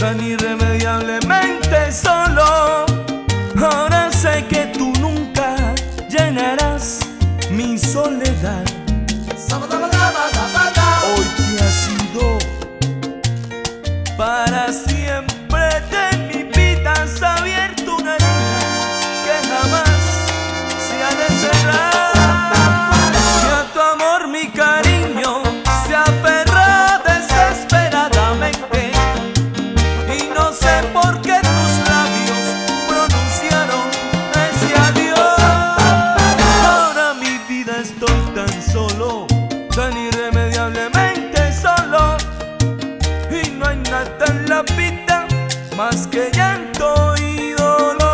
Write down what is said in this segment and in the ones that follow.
tan irremediablemente solo. Ahora sé que tú nunca llenarás mi soledad. Hoy te has ido para siempre de mi vida. Has abierto una herida que jamás se ha de cerrar. Y a tu amor mi cariño se aferra desesperadamente, y no sé por qué tus labios pronunciaron ese adiós. Ahora mi vida estoy tan solo, tan irremediablemente solo, y no hay nada en la vida más que llanto y dolor.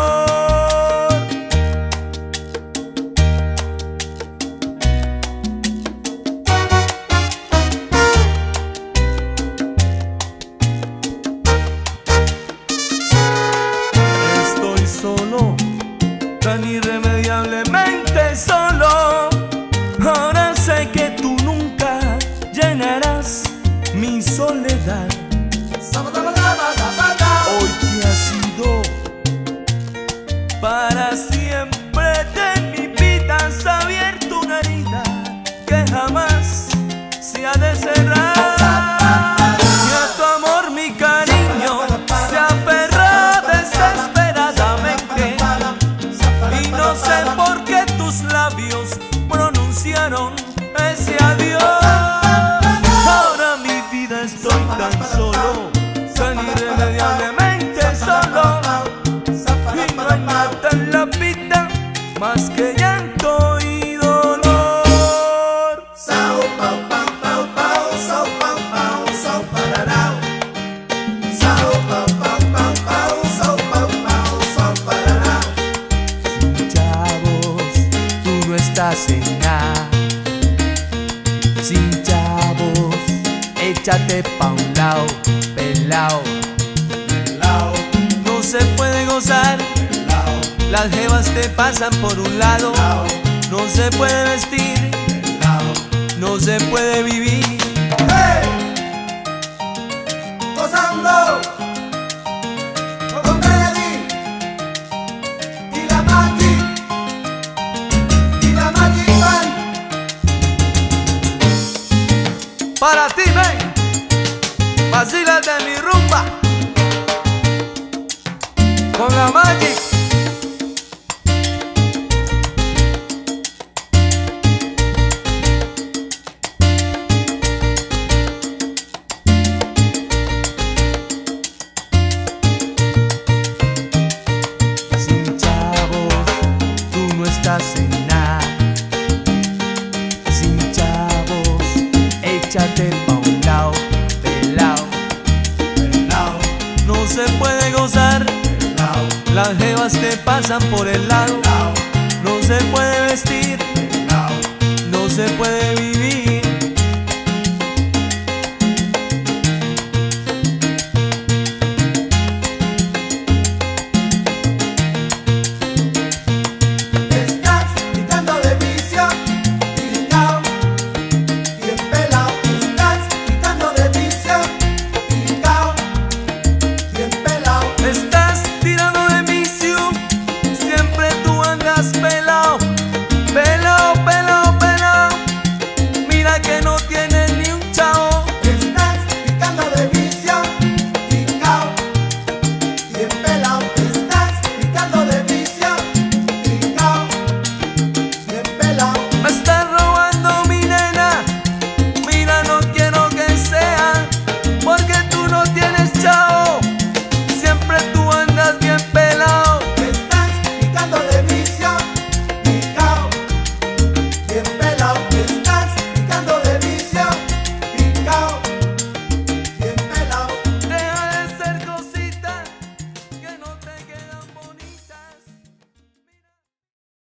Estoy solo, tan irremediablemente solo. Ahora sé que tú nunca llenarás mi soledad. Hoy te has ido para siempre de mi vida. Has abierto una herida que jamás se ha de cerrar. Y a tu amor mi cariño se aferra desesperadamente, y no sé por qué tus labios pronunciaron ese adiós. Ahora mi vida estoy tan solo, tan irremediablemente solo, y no hay nada en la vida más que llanto y dolor. Sin nada, sin chavos, échate pa' un lado, pelao. No se puede gozar, las jevas te pasan por un lado. No se puede vestir, no se puede vivir. ¡Hey! Gozando con Melody y la Magic. Para ti, ven, vacila de mi rumba con la Magic. Sin chavos, tú no estás en nada. Échate pa' un lado, pelao. No se puede gozar, las jevas te pasan por el lado. No se puede vestir, no se puede vivir.